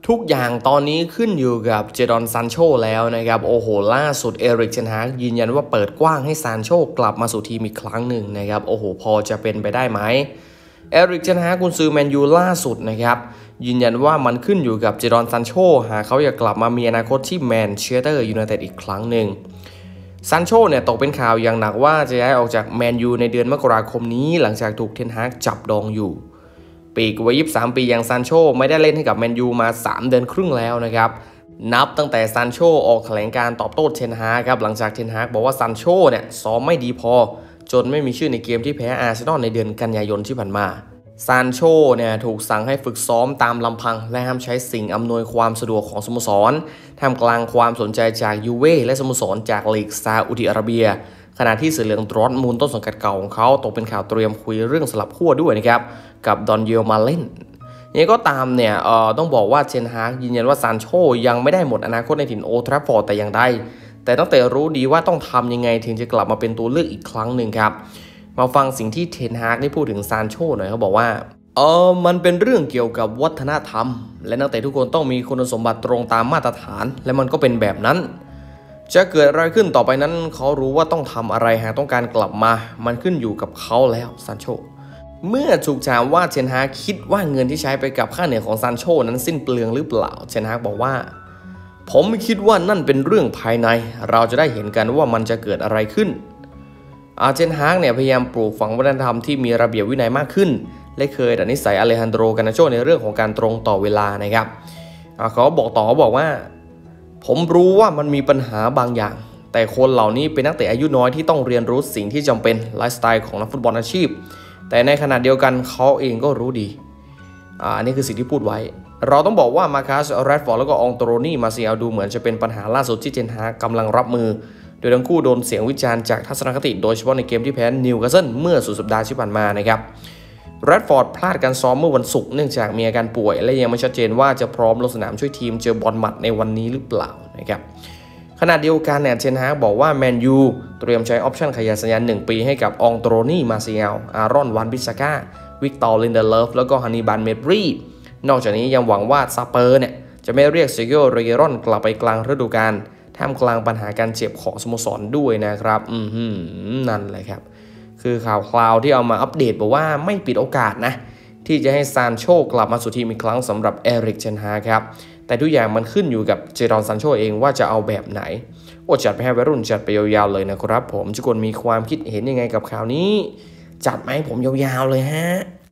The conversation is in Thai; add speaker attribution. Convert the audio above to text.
Speaker 1: ทุกอย่างตอนนี้ขึ้นอยู่กับเจดอนซานโชแล้วนะครับโอ้โหล่าสุดเอริกเทนฮากยืนยันว่าเปิดกว้างให้ซานโชกลับมาสู่ทีมอีกครั้งหนึ่งนะครับโอ้โหพอจะเป็นไปได้ไหมเอริกเทนฮากกุนซือแมนยูล่าสุดนะครับยืนยันว่ามันขึ้นอยู่กับเจดอนซานโชหากเขาอยากกลับมามีอนาคตที่แมนเชสเตอร์ยูไนเต็ดอีกครั้งหนึ่งซานโชเนี่ยตกเป็นข่าวอย่างหนักว่าจะย้ายออกจากแมนยูในเดือนมกราคมนี้หลังจากถูกเทนฮากจับดองอยู่ปีกวัย23 ปีอย่างซานโชไม่ได้เล่นให้กับแมนยูมา3 เดือนครึ่งแล้วนะครับนับตั้งแต่ซานโชออกแถลงการตอบโต้เทนฮากครับหลังจากเทนฮากบอกว่าซานโชเนี่ยซ้อมไม่ดีพอจนไม่มีชื่อในเกมที่แพ้อาร์เซนอลในเดือนกันยายนที่ผ่านมาซานโชเนี่ยถูกสั่งให้ฝึกซ้อมตามลำพังและห้ามใช้สิ่งอำนวยความสะดวกของสโมสรท่ามกลางความสนใจจากยูเว่และสโมสรจากลีกซาอุดิอาระเบียขณะที่สื่อเหลืองดรอตมูลต้นสังกัดเก่าของเขาตกเป็นข่าวเตรียมคุยเรื่องสลับขั้วด้วยนะครับกับดอนเยลมาเล่นยังก็ตามเนี่ยต้องบอกว่าเทนฮากยืนยันว่าซานโชยังไม่ได้หมดอนาคตในถิ่นโอลด์แทราฟฟอร์ดแต่อย่างใดแต่ตั้งแต่รู้ดีว่าต้องทำยังไงถึงจะกลับมาเป็นตัวเลือกอีกครั้งหนึ่งครับมาฟังสิ่งที่เทนฮากได้พูดถึงซานโชหน่อยเขาบอกว่ามันเป็นเรื่องเกี่ยวกับวัฒนธรรมและนักเตะทุกคนต้องมีคุณสมบัติตรงตามมาตรฐานและมันก็เป็นแบบนั้นจะเกิดอะไรขึ้นต่อไปนั้นเขารู้ว่าต้องทำอะไรหากต้องการกลับมามันขึ้นอยู่กับเขาแล้วซานโชเมื่อถูกถามว่าเทนฮากคิดว่าเงินที่ใช้ไปกับค่าเหนื่อยของซานโชนั้นสิ้นเปลืองหรือเปล่าเทนฮากบอกว่าผมคิดว่านั่นเป็นเรื่องภายในเราจะได้เห็นกันว่ามันจะเกิดอะไรขึ้นเทนฮากเนี่ยพยายามปลูกฝังวัฒนธรรมที่มีระเบียบวินัยมากขึ้นและเคยดัดนิสัยอเลฮันโดร กานาโชในเรื่องของการตรงต่อเวลานะครับเขาบอกว่าผมรู้ว่ามันมีปัญหาบางอย่างแต่คนเหล่านี้เป็นนักเตะอายุน้อยที่ต้องเรียนรู้สิ่งที่จำเป็นไลฟ์สไตล์ของนักฟุตบอลอาชีพแต่ในขณะเดียวกันเขาเองก็รู้ดีอันนี้คือสิ่งที่พูดไว้เราต้องบอกว่ามาคัส แรดฟอร์ดแล้วก็องโตโรนี่ มาเซียลดูเหมือนจะเป็นปัญหาล่าสุดที่เทนฮากกำลังรับมือโดยทั้งคู่โดนเสียงวิจารณ์จากทัศนคติโดยเฉพาะในเกมที่แพ้นิวคาสเซิลเมื่อสุดสัปดาห์ที่ผ่านมานะครับแรดฟอร์ดพลาดการซ้อมเมื่อวันศุกร์เนื่องจากมีอาการป่วยและยังไม่ชัดเจนว่าจะพร้อมลงสนามช่วยทีมเจอบอลหมัดในวันนี้หรือเปล่านะครับขณะเดียวกันเนี่ยเทนฮากบอกว่าแมนยูเตรียมใช้ออปชั่นขยายสัญญา1 ปีให้กับองโตโรนี่ มาเซียล อารอน วันบิสก้า วิกตอร์ ลินเดเลฟแล้วก็ฮันนีบัล เมดรีนอกจากนี้ยังหวังว่าซาเปอร์เนี่ยจะไม่เรียกเซโกิโอ เรเกรอนกลับไปกลางฤดูกาลท่ามกลางปัญหาการเจ็บของสโมสรด้วยนะครับนั่นแหละครับคือข่าวคราวที่เอามาอัปเดตบอกว่าไม่ปิดโอกาสนะที่จะให้ซานโชกลับมาสู่ทีมอีกครั้งสำหรับเอริกเทนฮากครับแต่ทุกอย่างมันขึ้นอยู่กับเจดอนซานโชเองว่าจะเอาแบบไหนจัดไปให้วัยรุ่นจัดไปยาวๆเลยนะครับผมทุกคนมีความคิดเห็นยังไงกับข่าวนี้จัดไหมผมยาวๆเลยฮะ